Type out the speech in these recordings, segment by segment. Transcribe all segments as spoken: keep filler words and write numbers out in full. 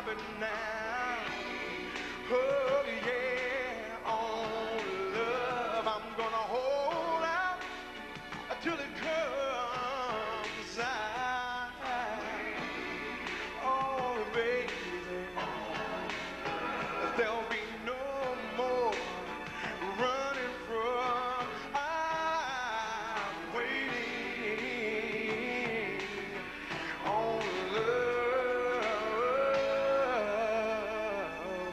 it now. Oh yeah, on love I'm gonna hold out till it comes out. Oh baby, there'll be no more running from. I'm waiting on love.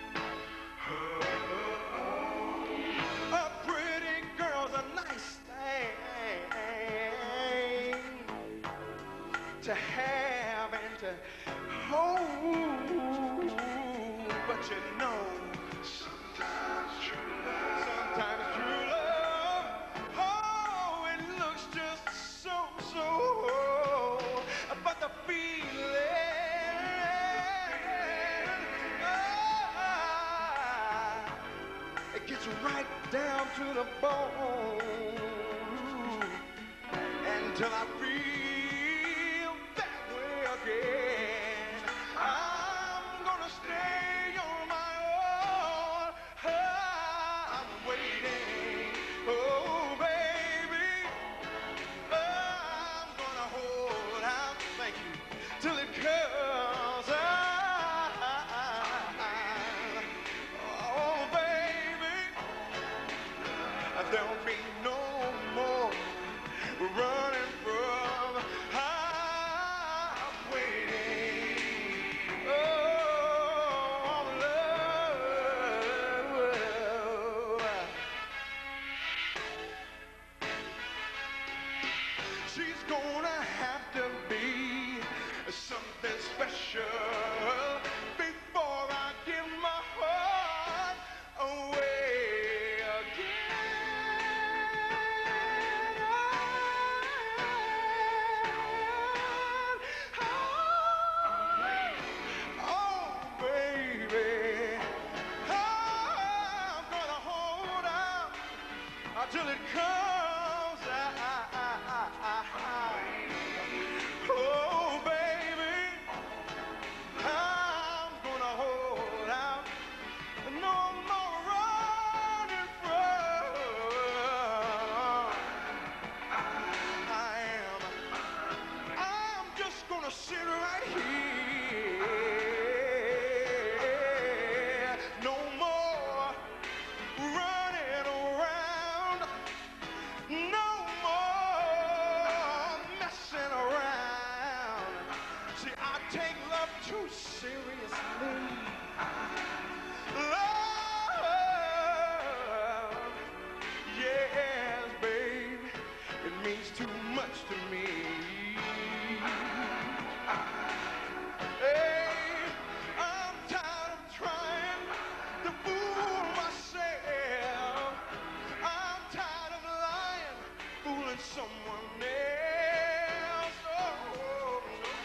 A pretty girl's a nice thing to have and to hold, but you know, sometimes true love, sometimes true love, oh, it looks just so, so, but the feeling, oh, it gets right down to the bone, until I feel that way again. I'm gonna stay on my own. I'm waiting, oh baby. I'm gonna hold out, thank you, till it comes out. Oh baby, there'll be no more running from. I'm waiting, oh, on love. She's gonna have to be something special before I give my heart away again. Oh, baby, I'm gonna hold out until it comes out. Oh, baby, I'm gonna hold out. No more running from. I am. I'm just gonna sit right here. No more running around. No more messing around. See, I take love too seriously. Love, yes, babe, it means too much to me. Hey, I'm tired of trying to fool myself. I'm tired of lying, fooling someone else. Oh,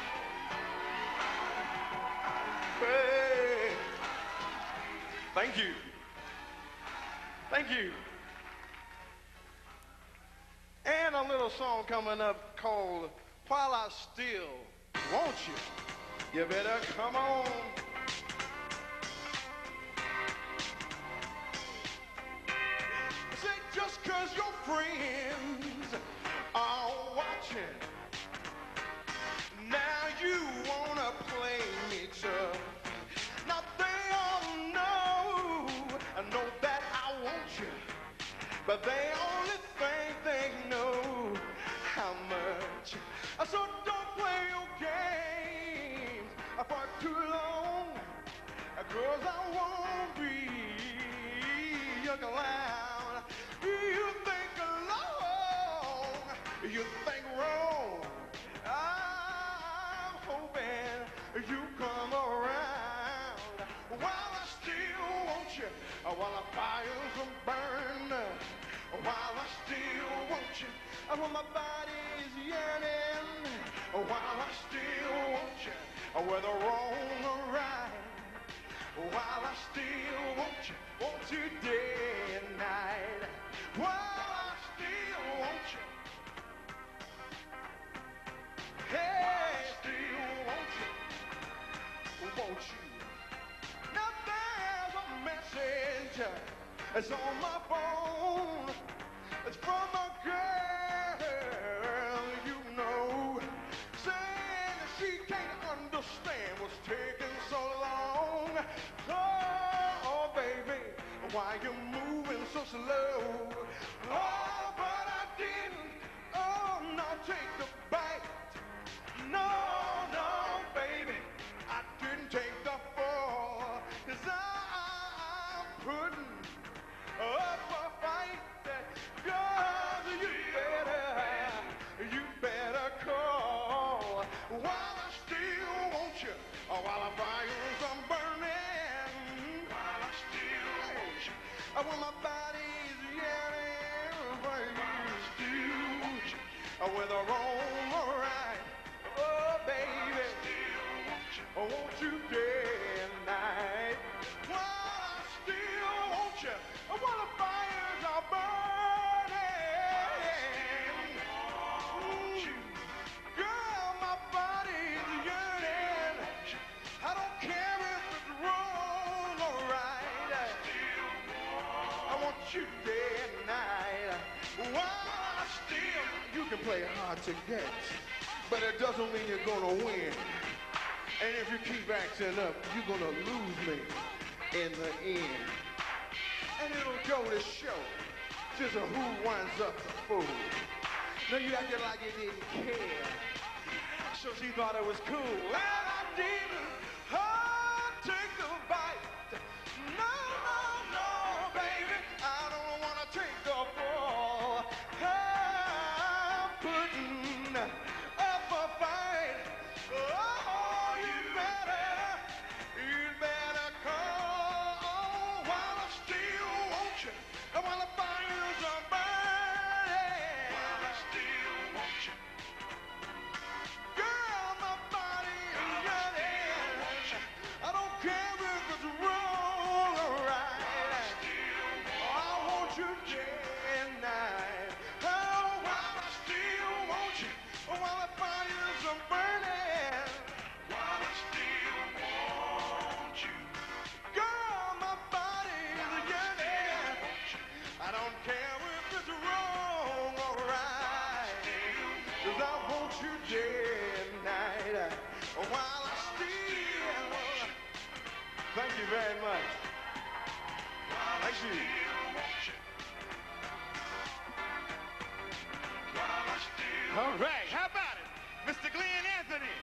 hey, thank you. Thank you. And a little song coming up called While I Still Want You. You better come on. Say just 'cause your friends are watching, now you wanna play me tough. Now they all know, I know that I want you, but they only think they know how much. So don't play your games for too long, 'cause I won't be your clown. You think alone, you think wrong. I'm hoping you come around while I still want you, while the fires are burning, while I still want you, while my body's yearning, while I still want you, whether wrong or right, while I still want you, want you day and night, while I still want you. Hey, I still want you, want you. message. It's on my phone. It's from a girl you know, saying that she can't understand what's taking so long. Oh, baby, why you moving so slow? Oh, but I didn't. Oh, no, take the bite. No, no, baby, I didn't take the fall. 'Cause I'm putting up a fight. Girl, you better, you better call while I still want you, or while the fires are burning. While I still want you, or when my body's yearning for you. While I still want you, or whether wrong or right. Oh, baby, I still want you, I want you day and night. While I still want you, or while the fires are burning. You day and night. While I still, you can play hard to get, but it doesn't mean you're gonna win. And if you keep acting up, you're gonna lose me in the end. And it'll go to show just who winds up the fool. Now you acted like you didn't care, so she thought it was cool. Well, I didn't. Oh, take the bite. No, no, no, baby. Take the fall. I'm putting up a fight. Oh, you better, you better call while I still want you, and while the fires are burning. While I still want you, girl, my body is yearning. I don't care if it's wrong or right. You day and night. Oh, while I still want you, while the fires are burning. While I still want you, girl, my body is yearning. I don't care if it's wrong or right, 'cause I want you day and night. While I still. Thank you very much. Thank you. All right, how about it, Mister Glynn Anthony?